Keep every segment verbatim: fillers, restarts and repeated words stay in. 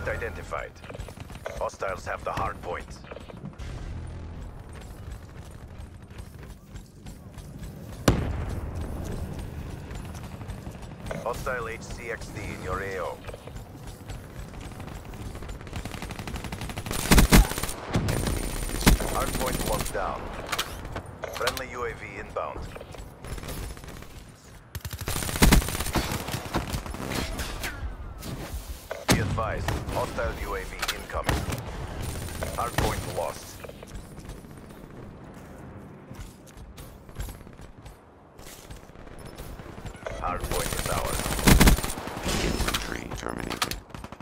point identified. Hostiles have the hard point. Hostile H C X D in your A O. Hardpoint locked down. Friendly U A V inbound. Be advised, hostile U A V incoming. Hardpoint lost. Hardpoint is ours. Infantry terminated.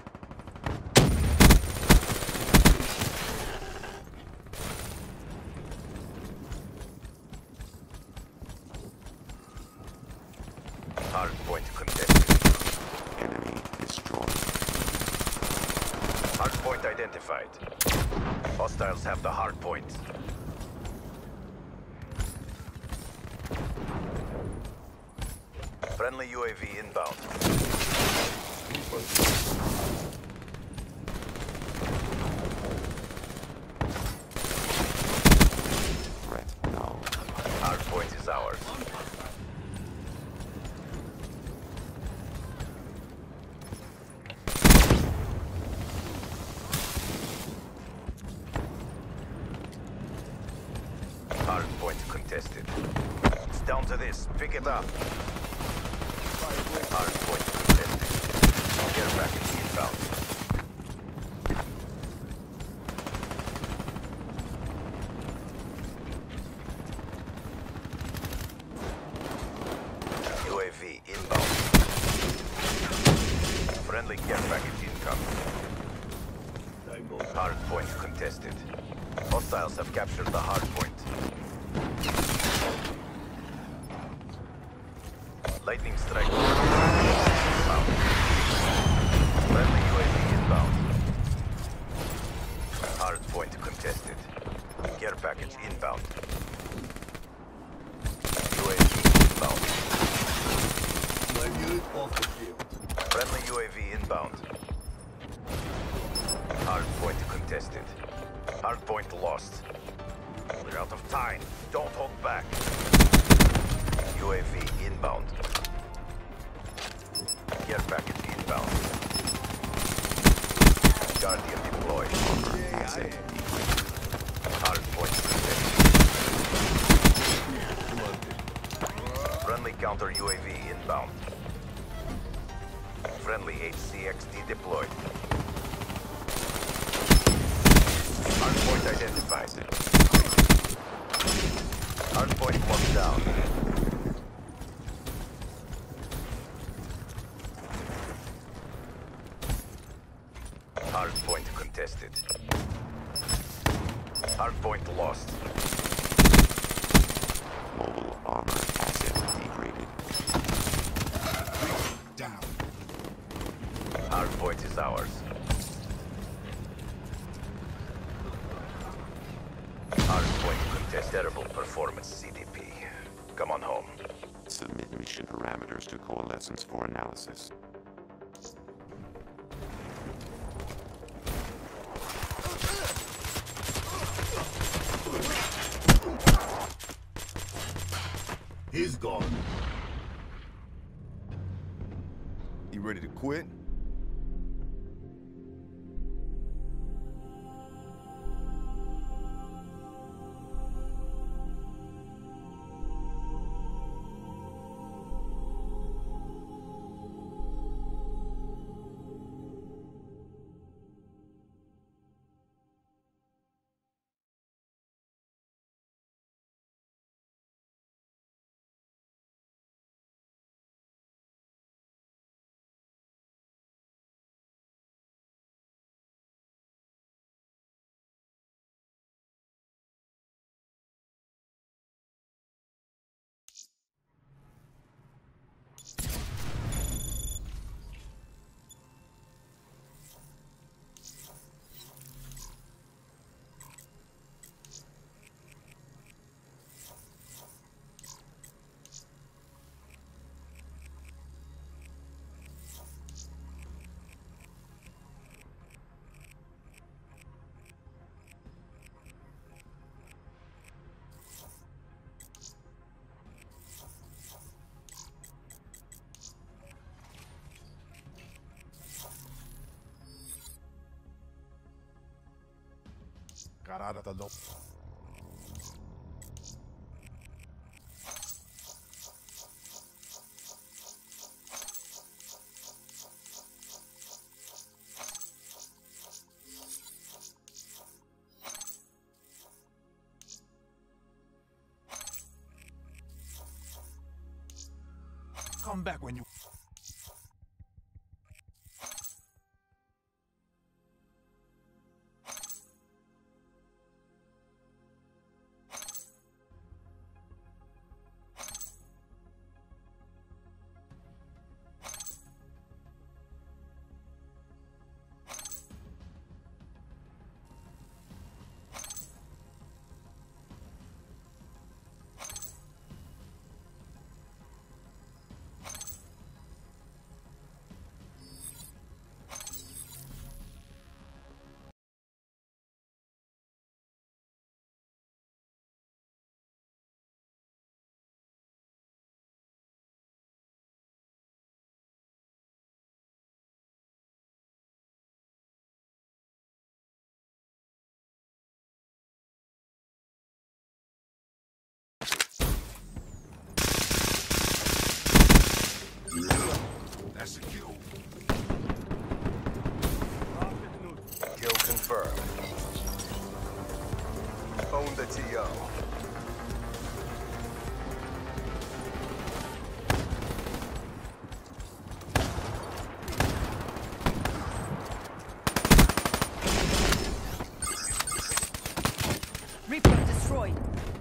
Hardpoint contested. Enemy destroyed. Hardpoint identified. Hostiles have the hardpoint. Friendly U A V inbound. Threat null. Hardpoint is ours. Hardpoint contested. It's down to this. Pick it up. Hardpoint contested. Care package inbound. U A V inbound. Friendly care package incoming. Hardpoint contested. Hostiles have captured the hardpoint. Lightning strike. Inbound. Friendly U A V inbound. Hardpoint contested. Care package inbound. U A V inbound. Friendly U A V inbound. Hardpoint contested. Hardpoint lost. We're out of time. Don't hold back. U A V inbound. Care package inbound. Guardian deployed. Asset Hardpoint protected. Friendly counter U A V inbound. Friendly H C X D deployed. Hardpoint identified. Hardpoint locked down. Hardpoint contested. Hardpoint lost. mobile armor asset degraded. Down. Hardpoint is ours. Hardpoint contest. Terrible performance, C D P. Come on home. Submit mission parameters to coalescence for analysis. He's gone. You ready to quit? got out of the loop. Come back when you... That's a kill. Kill confirmed. Own the T O. Reaper destroyed.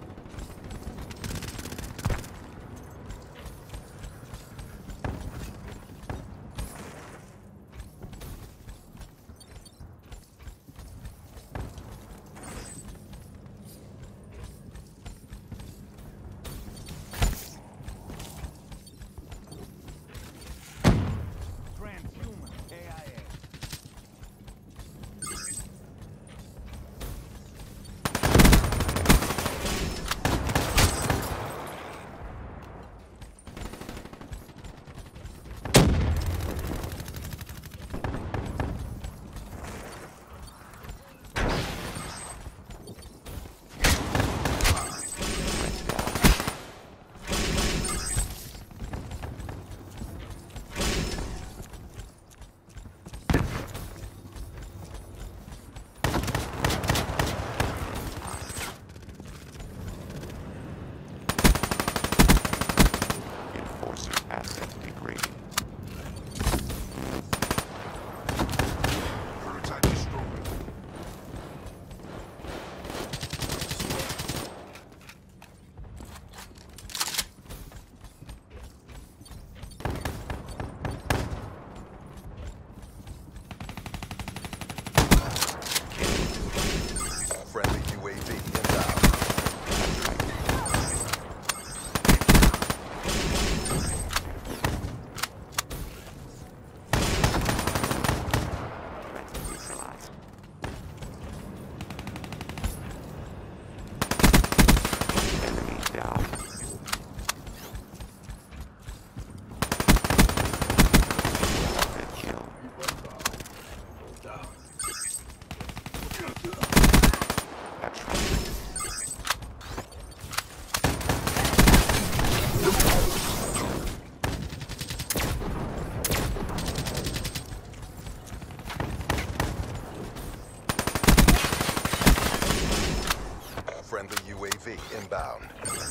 Friendly U A V inbound.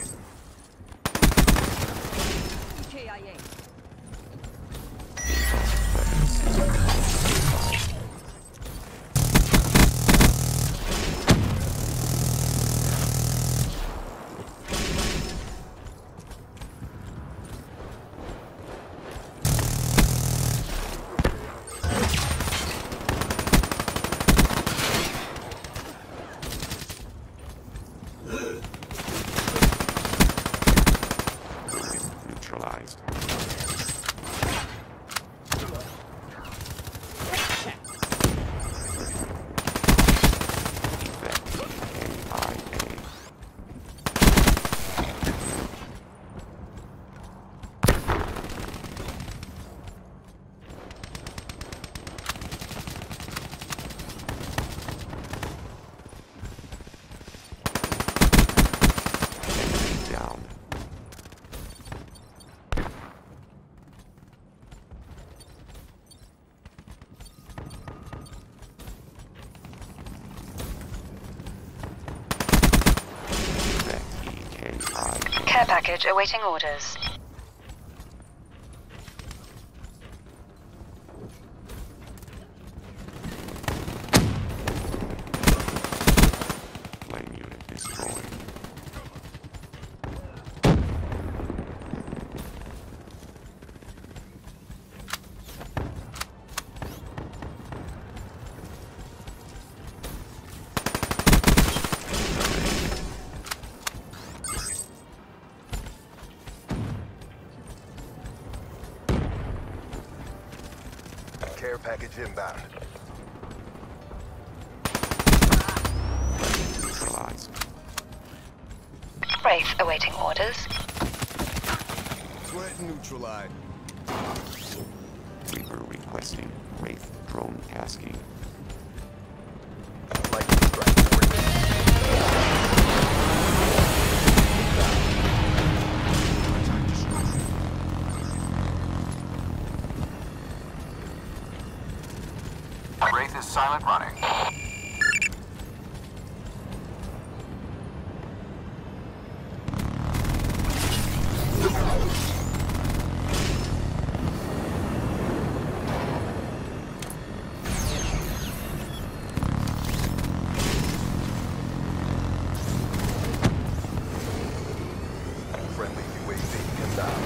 K I A. Neutralized. Care package awaiting orders. Flame unit destroyed. Care package inbound. Neutralized. Wraith awaiting orders. Threat neutralized. Reaper requesting Wraith drone tasking. Lightning strike coordinates. Wraith is silent running. Friendly U A V inbound.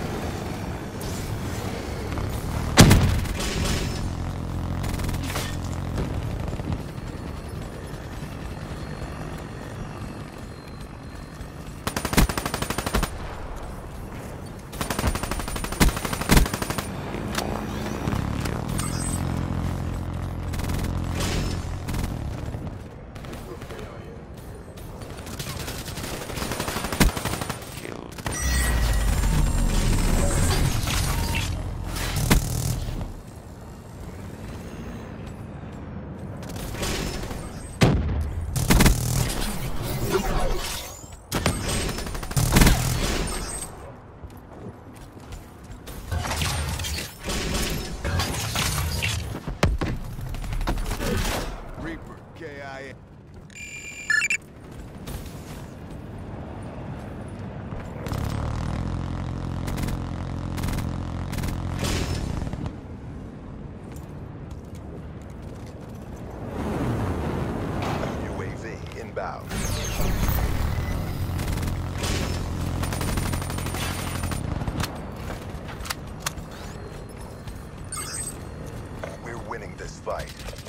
Killed. Reaper, K I A. U A V inbound. We're winning this fight.